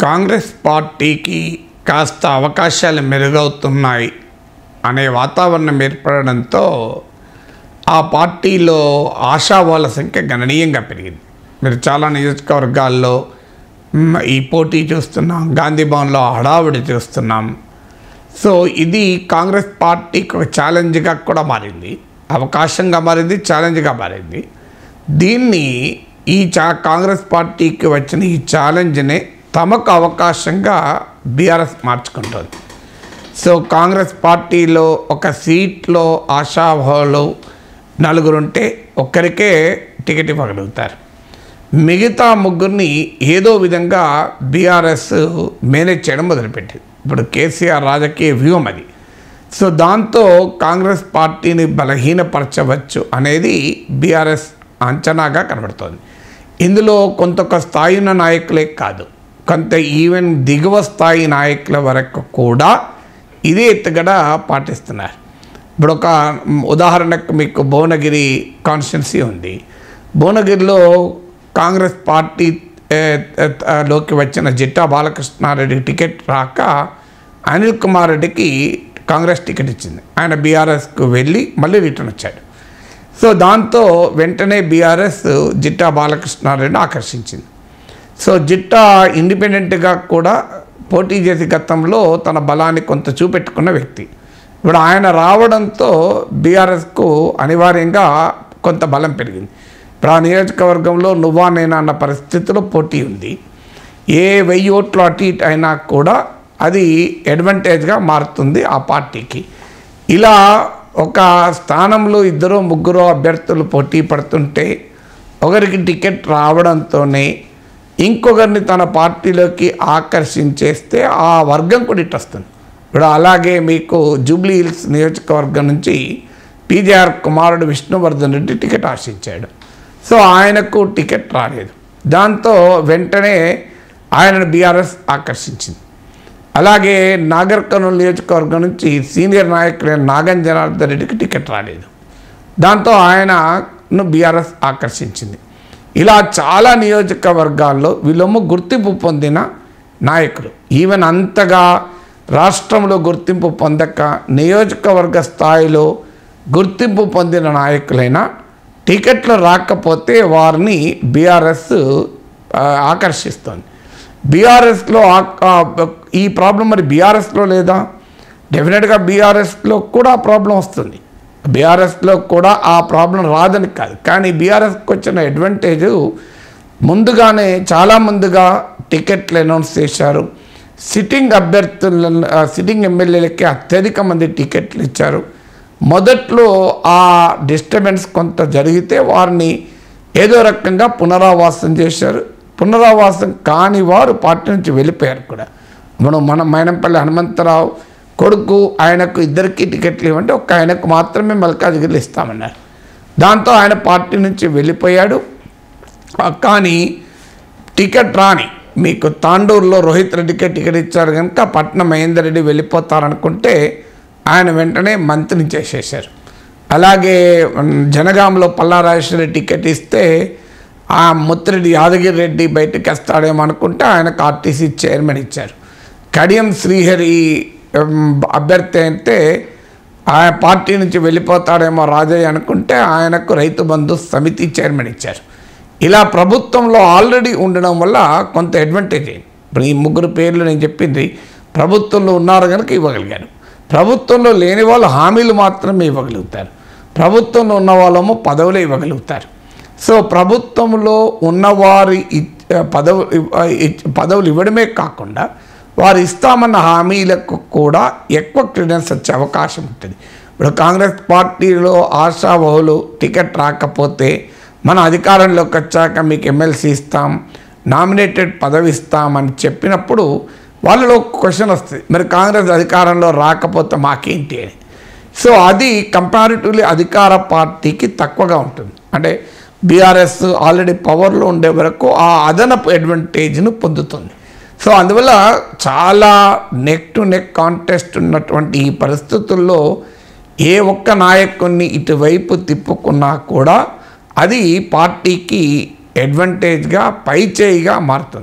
కాంగ్రెస్ పార్టీకి కాస్త అవకాశాలు మెరుగవుతున్నాయి అనే వాతావరణం ఏర్పడడంతో ఆ పార్టీలో ఆశావాళ్ళ సంఖ్య గణనీయంగా పెరిగింది. మీరు చాలా నియోజకవర్గాల్లో ఈ పోటీ చూస్తున్నాం, గాంధీ భవన్లో హడావుడి చూస్తున్నాం. సో ఇది కాంగ్రెస్ పార్టీకి ఒక ఛాలెంజ్గా కూడా మారింది, అవకాశంగా మారింది, ఛాలెంజ్గా మారింది. దీన్ని కాంగ్రెస్ పార్టీకి వచ్చిన ఈ ఛాలెంజ్నే తమకు అవకాశంగా బీఆర్ఎస్ మార్చుకుంటుంది. సో కాంగ్రెస్ పార్టీలో ఒక సీట్లో ఆశావాహులు నలుగురుంటే ఒక్కరికే టికెట్ ఇవ్వగలుగుతారు. మిగతా ముగ్గురిని ఏదో విధంగా బీఆర్ఎస్ మేనేజ్ చేయడం మొదలుపెట్టింది. ఇప్పుడు కేసీఆర్ రాజకీయ వ్యూహం అది. సో దాంతో కాంగ్రెస్ పార్టీని బలహీనపరచవచ్చు అనేది బీఆర్ఎస్ అంచనాగా కనబడుతోంది. ఇందులో కొంత స్థాయి ఉన్న నాయకులే కాదు, కొంత ఈవెన్ దిగువ స్థాయి నాయకుల వరకు కూడా ఇదే ఎత్తుగడ పాటిస్తున్నారు. ఇప్పుడు ఒక ఉదాహరణకు మీకు భువనగిరి కాన్స్టిట్యున్సీ ఉంది. భువనగిరిలో కాంగ్రెస్ పార్టీ లోకి వచ్చిన జిట్టా బాలకృష్ణారెడ్డి టికెట్ రాక అనిల్ కుమార్ రెడ్డికి కాంగ్రెస్ టికెట్ ఇచ్చింది. ఆయన బీఆర్ఎస్కు వెళ్ళి మళ్ళీ రిటర్న్ వచ్చాడు. సో దాంతో వెంటనే బీఆర్ఎస్ జిట్టా బాలకృష్ణారెడ్డిని ఆకర్షించింది. సో జిట్టా ఇండిపెండెంట్గా కూడా పోటీ చేసి గతంలో తన బలాన్ని కొంత చూపెట్టుకున్న వ్యక్తి. ఇప్పుడు ఆయన రావడంతో బీఆర్ఎస్కు అనివార్యంగా కొంత బలం పెరిగింది. ఇప్పుడు ఆ నియోజకవర్గంలో నువ్వా నేనా అన్న పరిస్థితిలో పోటీ ఉంది. ఏ 1000 ఓట్లు అటు ఇటు అయినా కూడా అది అడ్వాంటేజ్గా మారుతుంది ఆ పార్టీకి. ఇలా ఒక స్థానంలో 2 3 అభ్యర్థులు పోటీ పడుతుంటే ఒకరికి టికెట్ రావడంతోనే ఇంకొకరిని తన పార్టీలోకి ఆకర్షించేస్తే ఆ వర్గం కూడా ఇటు వస్తుంది. ఇప్పుడు అలాగే మీకు జూబ్లీ హిల్స్ నియోజకవర్గం నుంచి పీజేఆర్ కుమారుడు విష్ణువర్ధన్ రెడ్డి టికెట్ ఆశించాడు. సో ఆయనకు టికెట్ రాలేదు. దాంతో వెంటనే ఆయనను బీఆర్ఎస్ ఆకర్షించింది. అలాగే నాగర్ కర్నూలు నియోజకవర్గం నుంచి సీనియర్ నాయకుడైన నాగం జనార్దన్ రెడ్డికి టికెట్ రాలేదు. దాంతో ఆయనను బీఆర్ఎస్ ఆకర్షించింది. ఇలా చాలా నియోజకవర్గాల్లో వీళ్ళము గుర్తింపు పొందిన నాయకులు, ఈవెన్ అంతగా రాష్ట్రంలో గుర్తింపు పొందక నియోజకవర్గ స్థాయిలో గుర్తింపు పొందిన నాయకులైనా టికెట్లు రాకపోతే వారిని బీఆర్ఎస్ ఆకర్షిస్తుంది. బీఆర్ఎస్లో ఈ ప్రాబ్లం మరి బీఆర్ఎస్లో లేదా? డెఫినెట్గా బీఆర్ఎస్లో కూడా ప్రాబ్లం వస్తుంది. బీఆర్ఎస్లో కూడా ఆ ప్రాబ్లం రాదని కాదు, కానీ బీఆర్ఎస్కి వచ్చిన అడ్వాంటేజ్ ముందుగానే చాలా ముందుగా టికెట్లు అనౌన్స్ చేశారు. సిట్టింగ్ ఎమ్మెల్యేలకి అత్యధిక మంది టికెట్లు ఇచ్చారు. మొదట్లో ఆ డిస్టర్బెన్స్ కొంత జరిగితే వారిని ఏదో రకంగా పునరావాసం చేశారు. పునరావాసం కాని వారు పార్టీ నుంచి వెళ్ళిపోయారు కూడా. మన మైనంపల్లి హనుమంతరావు కొడుకు, ఆయనకు 2కి టికెట్లు ఇవ్వంటే ఒక్క ఆయనకు మాత్రమే మల్కాజ్గిరిలో ఇస్తామన్నారు. దాంతో ఆయన పార్టీ నుంచి వెళ్ళిపోయాడు. కానీ టికెట్ రాని మీకు తాండూరులో రోహిత్ రెడ్డికే టికెట్ ఇచ్చారు కనుక పట్నం మహేందర్ రెడ్డి వెళ్ళిపోతారనుకుంటే ఆయన వెంటనే మంత్రిని చేసేశారు. అలాగే జనగాంలో పల్లారాజేశ్వరి టికెట్ ఇస్తే ఆ ముత్తిరెడ్డి యాదగిరి రెడ్డి బయటకు వస్తాడేమో అనుకుంటే ఆయనకు ఆర్టీసీ చైర్మన్ ఇచ్చారు. కడియం శ్రీహరి అభ్యర్థి అయితే ఆయన పార్టీ నుంచి వెళ్ళిపోతాడేమో రాజయ్య అనుకుంటే ఆయనకు రైతు బంధు సమితి చైర్మన్ ఇచ్చారు. ఇలా ప్రభుత్వంలో ఆల్రెడీ ఉండడం వల్ల కొంత అడ్వాంటేజ్ అయింది. ఇప్పుడు ఈ 3 పేర్లు నేను చెప్పింది ప్రభుత్వంలో ఉన్నారు కనుక ఇవ్వగలిగారు. ప్రభుత్వంలో లేని వాళ్ళు హామీలు మాత్రమే ఇవ్వగలుగుతారు. ప్రభుత్వంలో ఉన్న వాళ్ళేమో పదవులే ఇవ్వగలుగుతారు. సో ప్రభుత్వంలో ఉన్నవారి పదవులు ఇవ్వడమే కాకుండా వారు ఇస్తామన్న హామీలకు కూడా ఎక్కువ క్రెడెన్స్ వచ్చే అవకాశం ఉంటుంది. ఇప్పుడు కాంగ్రెస్ పార్టీలో ఆశావాహులు టికెట్ రాకపోతే మన అధికారంలోకి వచ్చాక మీకు ఎమ్మెల్సీ ఇస్తాం, నామినేటెడ్ పదవి ఇస్తామని చెప్పినప్పుడు వాళ్ళలో క్వశ్చన్ వస్తుంది, మరి కాంగ్రెస్ అధికారంలో రాకపోతే మాకేంటి అని. సో అది కంపారిటివ్లీ అధికార పార్టీకి తక్కువగా ఉంటుంది. అంటే బీఆర్ఎస్ ఆల్రెడీ పవర్లో ఉండే వరకు ఆ అదనపు అడ్వాంటేజ్ను పొందుతుంది. సో అందువల్ల చాలా నెక్ టు నెక్ కాంటెస్ట్ ఉన్నటువంటి ఈ పరిస్థితుల్లో ఏ ఒక్క నాయకుడిని ఇటువైపు తిప్పుకున్నా కూడా అది పార్టీకి అడ్వాంటేజ్గా పైచేయిగా మారుతుంది.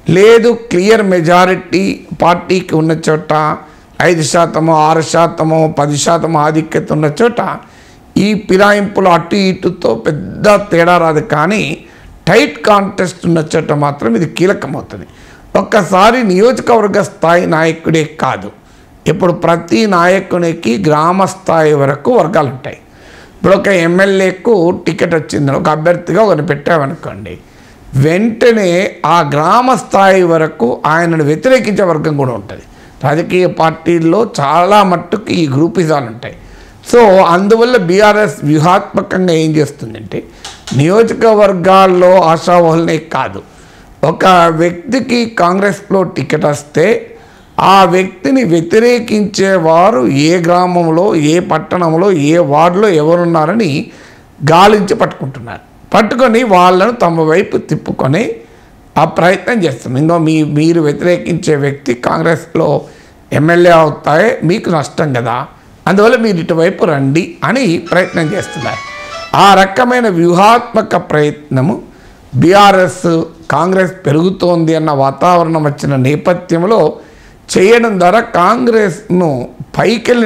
లేదు క్లియర్ మెజారిటీ పార్టీకి ఉన్న చోట 5%, 6%, 10% ఆధిక్యత ఉన్న చోట ఈ ఫిరాయింపులు అటు ఇటుతో పెద్ద తేడా రాదు. కానీ టైట్ కాంటెస్ట్ ఉన్న చోట మాత్రం ఇది కీలకమవుతుంది. ఒక్కసారి నియోజకవర్గ స్థాయి నాయకుడే కాదు, ఇప్పుడు ప్రతి నాయకునికి గ్రామ స్థాయి వరకు వర్గాలు ఉంటాయి. ఇప్పుడు ఒక ఎమ్మెల్యేకు టికెట్ వచ్చింది, ఒక అభ్యర్థిగా ఒకరిని పెట్టామనుకోండి, వెంటనే ఆ గ్రామ స్థాయి వరకు ఆయనను వ్యతిరేకించే వర్గం కూడా ఉంటుంది. రాజకీయ పార్టీల్లో చాలా మట్టుకు ఈ గ్రూపిజాలు ఉంటాయి. సో అందువల్ల బీఆర్ఎస్ వ్యూహాత్మకంగా ఏం చేస్తుందంటే, నియోజకవర్గాల్లో ఆశావహులనే కాదు, ఒక వ్యక్తికి కాంగ్రెస్లో టికెట్ వస్తే ఆ వ్యక్తిని వ్యతిరేకించేవారు ఏ గ్రామంలో, ఏ పట్టణంలో, ఏ వార్డులో ఎవరున్నారని గాలించి పట్టుకుంటున్నారు. పట్టుకొని వాళ్ళను తమ వైపు తిప్పుకొని ఆ ప్రయత్నం చేస్తుంది. ఇంకో మీరు వ్యతిరేకించే వ్యక్తి కాంగ్రెస్లో ఎమ్మెల్యే అవుతాయే, మీకు నష్టం కదా, అందువల్ల మీరు ఇటువైపు రండి అని ప్రయత్నం చేస్తున్నారు. ఆ రకమైన వ్యూహాత్మక ప్రయత్నము బీఆర్ఎస్ కాంగ్రెస్ పెరుగుతోంది అన్న వాతావరణం వచ్చిన నేపథ్యంలో చేయడం ద్వారా కాంగ్రెస్ను పైకెళ్ళి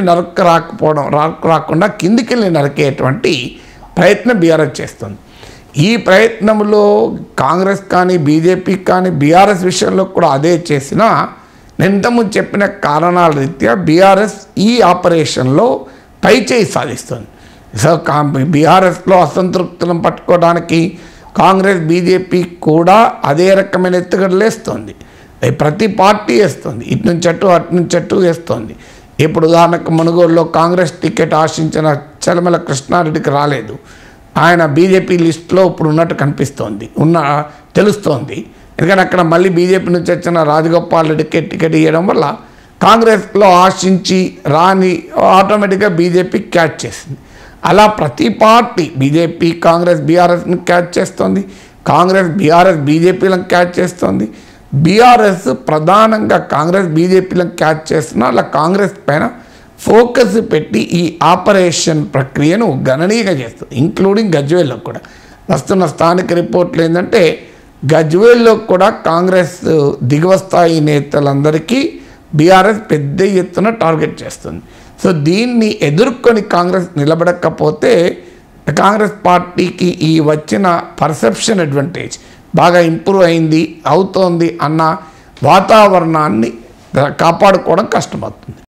రాకుండా కిందికెళ్ళి నరికేటువంటి ప్రయత్నం బీఆర్ఎస్ చేస్తుంది. ఈ ప్రయత్నంలో కాంగ్రెస్ కానీ బీజేపీ కానీ బీఆర్ఎస్ విషయంలో కూడా అదే చేసినా, నేను ఇంతకుముందు చెప్పిన కారణాల రీత్యా బీఆర్ఎస్ ఈ ఆపరేషన్లో పైచేయి సాధిస్తుంది. సో బీఆర్ఎస్లో అసంతృప్తులను పట్టుకోవడానికి కాంగ్రెస్ బీజేపీ కూడా అదే రకమైన ఎత్తుగడలు వేస్తుంది. ప్రతి పార్టీ వేస్తుంది, ఇటు నుంచి అటు అటు నుంచి అటు వేస్తుంది. ఇప్పుడు ఉదాహరణకు మునుగోడులో కాంగ్రెస్ టికెట్ ఆశించిన చలమల కృష్ణారెడ్డికి రాలేదు, ఆయన బీజేపీ లిస్టులో ఇప్పుడు ఉన్నట్టు తెలుస్తోంది. ఎందుకంటే అక్కడ మళ్ళీ బీజేపీ నుంచి వచ్చిన రాజగోపాల్ రెడ్డికి టికెట్ ఇవ్వడం వల్ల కాంగ్రెస్లో ఆశించి రాని ఆటోమేటిక్గా బీజేపీ క్యాచ్ చేసింది. అలా ప్రతి పార్టీ బీజేపీ కాంగ్రెస్ బీఆర్ఎస్ని క్యాచ్ చేస్తుంది, కాంగ్రెస్ బీఆర్ఎస్ బీజేపీలను క్యాచ్ చేస్తుంది. బీఆర్ఎస్ ప్రధానంగా కాంగ్రెస్ బీజేపీలను క్యాచ్ చేస్తున్నా అలా కాంగ్రెస్ పైన ఫోకస్ పెట్టి ఈ ఆపరేషన్ ప్రక్రియను గణనీయంగా చేస్తుంది. ఇంక్లూడింగ్ గజ్వేల్లో కూడా వస్తున్న స్థానిక రిపోర్ట్లు ఏంటంటే, గజ్వేల్లో కూడా కాంగ్రెస్ దిగువ స్థాయి నేతలందరికీ బీఆర్ఎస్ పెద్ద ఎత్తున టార్గెట్ చేస్తుంది. సో దీన్ని ఎదుర్కొని కాంగ్రెస్ నిలబడకపోతే కాంగ్రెస్ పార్టీకి ఈ వచ్చిన పర్సెప్షన్ అడ్వాంటేజ్ బాగా ఇంప్రూవ్ అవుతోంది అన్న వాతావరణాన్ని కాపాడుకోవడం కష్టమవుతుంది.